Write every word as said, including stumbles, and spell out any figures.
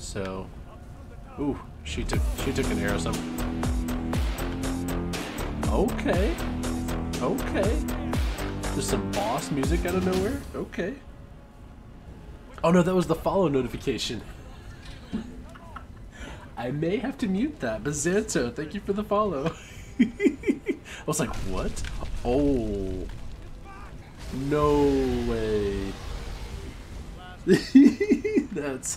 So, ooh, she took she took an arrow. Some. Okay, okay. There's some boss music out of nowhere. Okay. Oh no, that was the follow notification. I may have to mute that, but Xanto, thank you for the follow. I was like, what? Oh. No way. That's